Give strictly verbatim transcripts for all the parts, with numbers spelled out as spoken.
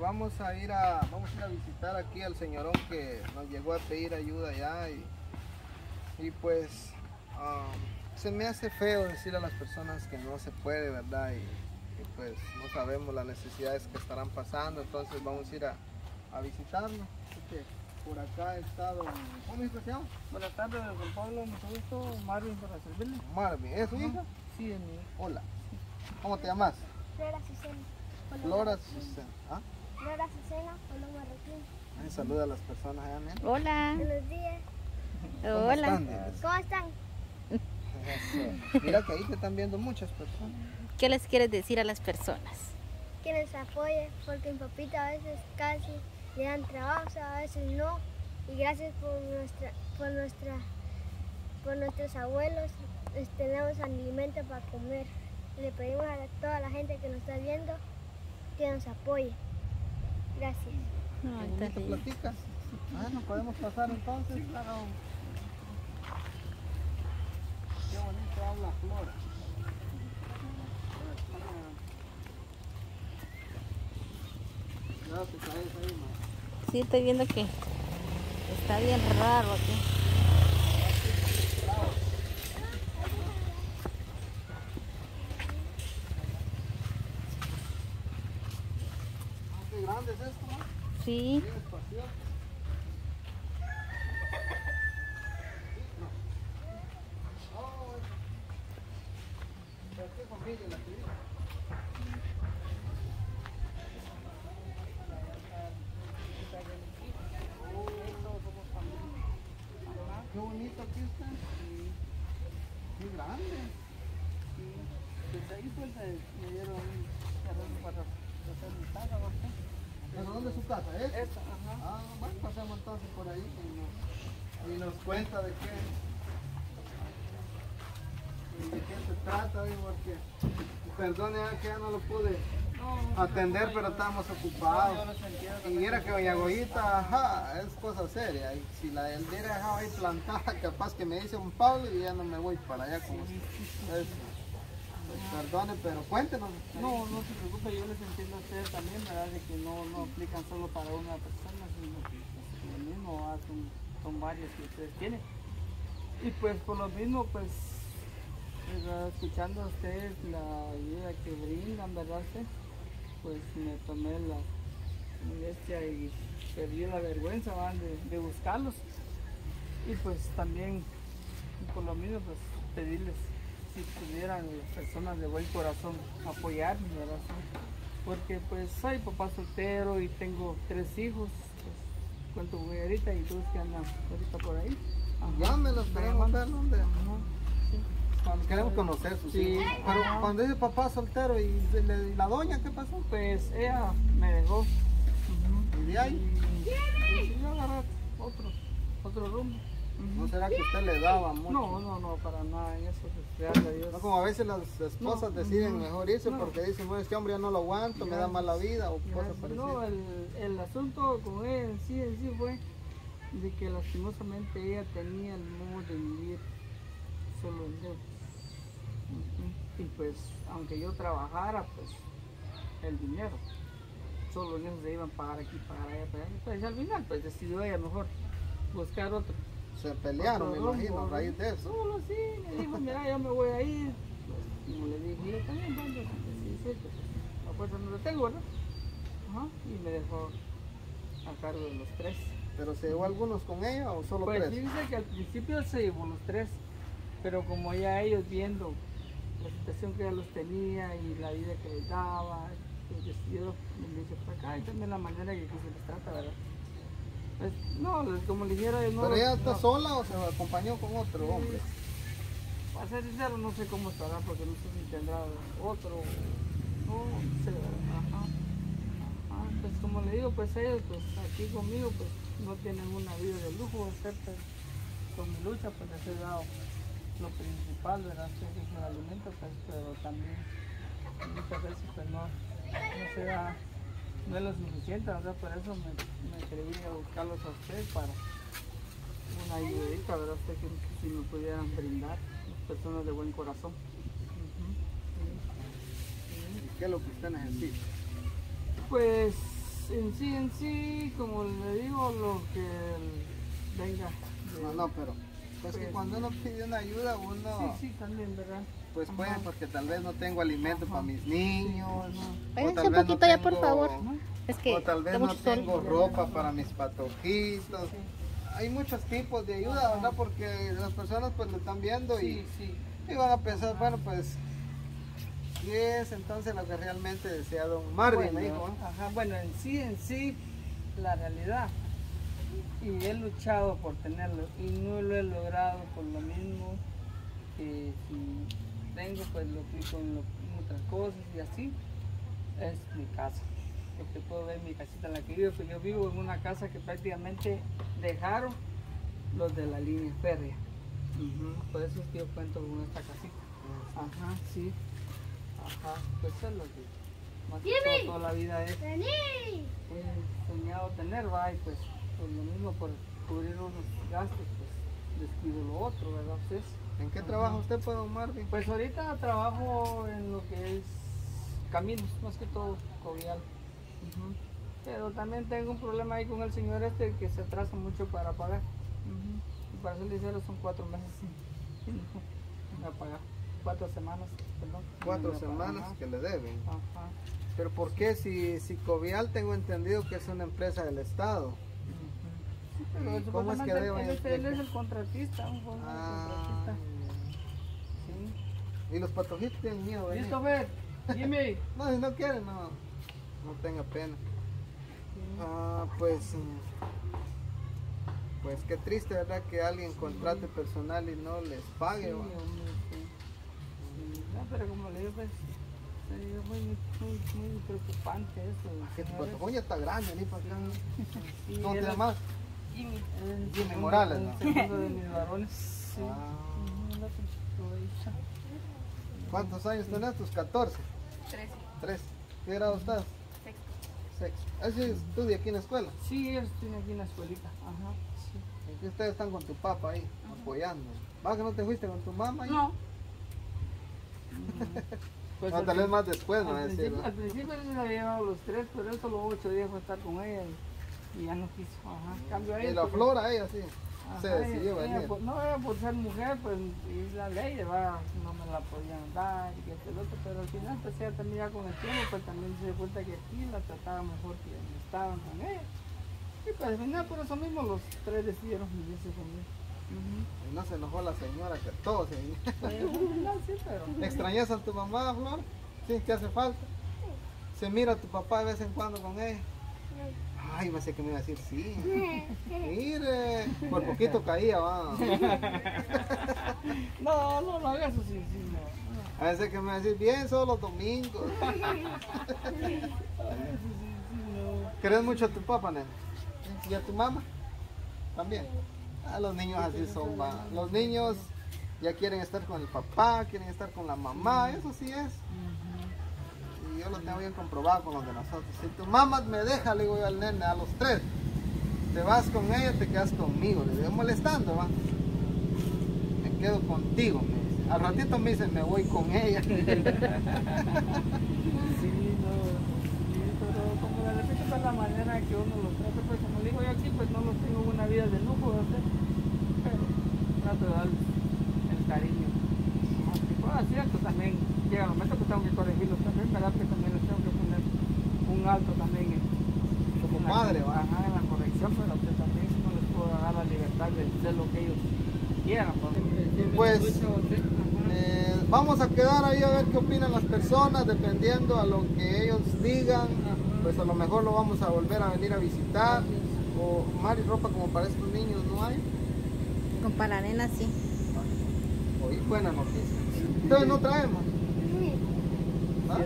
vamos a ir a, vamos a ir a visitar aquí al señorón que nos llegó a pedir ayuda allá y, y pues um, se me hace feo decir a las personas que no se puede, ¿verdad? Y, y pues no sabemos las necesidades que estarán pasando, entonces vamos a ir a, a visitarlo. Así que por acá está don, ¿cómo es que se llama? Buenas tardes, don Pablo, mucho gusto, Marvin para servirle. Marvin, ¿es su hija? Sí, es mi hija. Hola, ¿cómo te llamas? Flora Susana. Flora Susana. ¿Ah? Flora Susana, Polo Marroquín. Ay, saluda a las personas allá, mira. Hola. Buenos días. ¿Cómo Hola. están? Diles. ¿Cómo están? Eso. Mira que ahí te están viendo muchas personas. ¿Qué les quieres decir a las personas? Que nos apoye, porque mi papita a veces casi le dan trabajo, a veces no. Y gracias por nuestra, por nuestra, por nuestros abuelos, pues, tenemos alimento para comer. Le pedimos a toda la gente que nos está viendo que nos apoye. Gracias. Ay, ¿Qué está bonito lindo. platicas? Ah, ¿nos podemos pasar entonces? Claro. Qué bonito habla Flora. Gracias a esa ahí, ma. Sí, estoy viendo que está bien raro aquí. Ah, qué grande es esto, ¿no? Sí. Bien espacioso. Oh, ¿pero qué familia la que vive? Qué bonito aquí está. Qué grande. Desde ahí pues eh, me dieron un terreno para hacer mi casa, ¿no? ¿Pero dónde es su casa? ¿Es? Esta, ajá. Ah, bueno, pasemos entonces por ahí y nos, y nos cuenta de qué, de qué se trata, digo, porque perdone ah, que ya no lo pude No, atender, pero estábamos yo ocupados. lo sentía. Y mira que doña Goyita, ajá, es cosa seria. Y si la del hubiera dejado ahí plantada, capaz que me dice un Pablo y ya no me voy para allá con usted. Pues, pues, perdone, pero cuéntenos. No, no se preocupe, yo les entiendo a ustedes también, ¿verdad? De que no, no aplican solo para una persona, sino que pues, lo mismo, ¿verdad? son, son varios que ustedes tienen. Y pues por lo mismo, pues, ¿verdad? Escuchando a ustedes la ayuda que brindan, ¿verdad? Sí, pues me tomé la molestia y perdí la vergüenza, ¿verdad? De, de buscarlos. Y pues también, por lo mismo, pues pedirles si pudieran las personas de buen corazón apoyarme, ¿verdad? Sí, porque pues soy papá soltero y tengo tres hijos, pues cuento con ahorita y dos que andan ahorita por ahí. Ajá. Llámelos, queremos ver dónde. Ajá, sí. Cuando- Queremos conocer sus Sí. hijos. Pero Ajá. cuando dice papá soltero y, se le- y la doña, ¿qué pasó? Pues ella me dejó. Ujú. ¿Y de ahí? Y, y yo agarré otro, otro rumbo. Ujú. ¿No será que usted le daba mucho? No, no, no, para nada en eso, pues, gracias a Dios. No, como a veces las esposas No, deciden no, mejor irse no. porque dicen, bueno, este hombre ya no lo aguanto, me da Gracias. mala vida o Ya, cosas no, parecidas. el, el asunto con ella en sí, en sí fue de que lastimosamente ella tenía el modo de vivir solo en Dios. Ujú. Y pues, aunque yo trabajara, pues, el dinero, solo en eso se iban a pagar aquí, pagar allá, pagar allá. Pues al final, pues decidió ella mejor buscar otro. Se pelearon, me otro imagino, a rumbo, raíz de eso. Solo sí, me dijo, mira, yo me voy a ir. Pues, como le dije, yo también, bueno, pues, sí, sí, pues, la fuerza no la tengo, ¿verdad? Ajá, y me dejó a cargo de los tres. ¿Pero se llevó algunos con ella o solo Pues tres? fíjense que al principio se llevó los tres, pero como ya ellos viendo la situación que ella los tenía y la vida que les daba, pues decidió venirse para acá y también la manera que se les trata, ¿verdad? Pues, no, les- como le dijera, no. ¿Pero ella está no, sola o se acompañó con otro hombre? Para ser sincero, no sé cómo estará, porque no sé si tendrá otro, no sé, ajá. Ajá, pues como le digo, pues ellos, pues aquí conmigo, pues no tienen una vida de lujo, excepto con mi lucha, pues les he dado lo principal, ¿verdad? Que es el alimento, pues, pero también muchas veces, pues no, no se da, no es lo suficiente, ¿verdad? Por eso me, me atreví a buscarlos a ustedes para una ayudita, ¿verdad? Usted que si me pudieran brindar, personas de buen corazón. Ujú, sí, sí. ¿Y qué es lo que usted necesita? Pues en sí, en sí, como le digo, lo que el- venga. de- No, no, pero pues que Pues, cuando uno pide una ayuda, uno Sí, sí, también, ¿verdad? pues puede, Ajá. porque tal vez no tengo alimento Ajá. para mis niños, Ajá. o Váyanse tal un vez no poquito allá, por tengo- favor. Es que o tal vez está no mucho sol. tengo ropa para mis patojitos. Sí, Hay muchos tipos de ayuda, ¿verdad? Porque las personas pues lo están viendo y, sí, sí. y van a pensar, bueno, pues, ¿qué es entonces lo que realmente desea don Marvin? Me dijo, Bueno, ¿eh? ajá, bueno, en sí, en sí, la realidad. Y he luchado por tenerlo y no lo he logrado por lo mismo que si tengo, pues lo aplico en, lo- en otras cosas y así. Es mi casa. Porque puedo ver mi casita en la que vivo, pues yo vivo en una casa que prácticamente dejaron los de la línea férrea. Ujú, por eso es que yo cuento con esta casita. Ajá, sí. Ajá, pues eso es lo que más que todo, toda la vida es, ¡Vení! he soñado tener, va, y pues por lo mismo, por cubrir unos gastos, pues descuido lo otro, ¿verdad? Pues, ¿En qué Ajá. trabaja usted, pues, don Marvin? pues ahorita trabajo en lo que es caminos, más que todo, Covial. Ujú. Pero también tengo un problema ahí con el señor este que se atrasa mucho para pagar. Ujú. Y para ser sincero son cuatro meses sin, sin sin pagar. Cuatro semanas, perdón. Cuatro Ajá. semanas que le deben. Ajá. Pero ¿por qué? Si, si Covial tengo entendido que es una empresa del Estado. Sí, pero ¿Y cómo es que supuestamente deben él, es, él explicar? es el contratista, un buen Ah, contratista. Sí. y los patojitos tienen miedo de venir. Listo, Fer. Jimmy. No, si no quieren, no, no tenga pena. Ah, pues, mm, pues qué triste, ¿verdad? Que alguien contrate personal y no les Sí, pague. ¿va? hombre, sí. Sí, no, pero como le digo, pues, es muy, muy, muy preocupante eso. Que tu señores. patojón ya está grande, ni para acá. Sí, ¿Cómo te él- llamas? Jimmy. El Jimmy segundo- Morales, el ¿no? segundo de mis varones. Sí. Ah. Ujú, el otro, aprovecha. ¿Cuántos años tenés? ¿Tus catorce? Trece. Tres. ¿Qué grado estás? Sexto. Sexto. ¿Así estudia aquí en la escuela? Sí, ellos tienen aquí en la escuelita. Ajá. Sí. ¿Y que ustedes están con tu papá ahí, apoyando? ¿Va que no te fuiste con tu mamá ahí? No. Pues No, al tal vez prin- más después, me va a al decir. principio, ¿no? al principio él se había llevado los tres, pero él solo ocho días fue a estar con ella y, y ya no quiso. Ajá. Cambio a Y él. la porque- Flora, ella sí. ajá, se decidió ella- ella venir. por- no, ella por ser mujer, pues y la ley va, no me la podían dar y que esto y lo otro, pero al final, pues ella también ya con el tiempo, pues también se dio cuenta que aquí la trataba mejor que donde estaban con ella. Y pues al final, por eso mismo, los tres decidieron vivirse conmigo. Y no se enojó la señora, que todos se vinieron. Pues, al final sí, pero. ¿Extrañas a tu mamá, Flor? Sí, ¿qué hace falta? ¿Se mira a tu papá de vez en cuando con ella? Ay, me sé que me iba a decir sí. Mire, por poquito caía, va. No, no, no hagas eso, sí, sí, no. A veces que me va a decir bien solo los domingos. ¿Querés mucho a tu papá, nene? ¿Y a tu mamá? También. Ah, los niños así son, va. Los niños ya quieren estar con el papá, quieren estar con la mamá, eso sí es. Y yo lo tengo bien comprobado con los de nosotros. Si tu mamá me deja, le digo yo al nene, a los tres, te vas con ella, te quedas conmigo. Le digo, molestando, va. Me quedo contigo, me dice. Al ratito me dice, me voy con ella. Sí, no, sí, pero como de repente pues la manera que uno los trata, pues como digo yo aquí, pues no los tengo una vida de lujo, ¿verdad? Pero trato de darles el cariño. Más que pueda, cierto, también llega el momento que tengo que corregirlos también, ¿verdad? Que también les tengo que poner un alto también en, Como en la- padre, va. ajá, en la corrección, pero que también no les puedo dar la libertad de hacer lo que ellos quieran. Pues, Ajá. Eh, vamos a quedar ahí a ver qué opinan las personas, dependiendo a lo que ellos digan, pues a lo mejor lo vamos a volver a venir a visitar. O Mari, ropa como para estos niños no hay. Con para la nena sí. Oí buena noticia. Entonces no traemos. ¿Ah?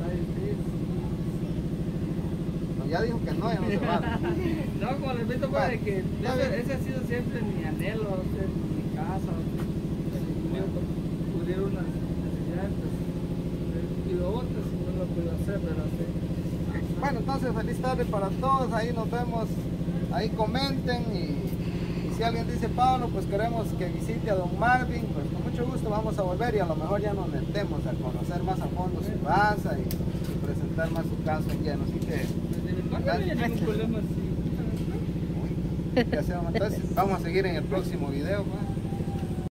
No, ya dijo que no, ya no se va. No, como les repito, pues, de que Está ese, bien. ese ha sido siempre mi anhelo, hacer mi casa, cubrir unas necesidades, pues, y lo otro si no lo puedo hacer, pero sí. Bueno, entonces feliz tarde para todos, ahí nos vemos, ahí comenten y, y si alguien dice Pablo, pues queremos que visite a don Marvin, pues con mucho gusto vamos a volver y a lo mejor ya nos metemos a conocer más a fondo su casa y, y presentar más su caso en lleno, así que Desde mi la casa. No hay ningún problema, sí. Uy, ¿qué hacemos? Entonces, vamos a seguir en el próximo video, pues.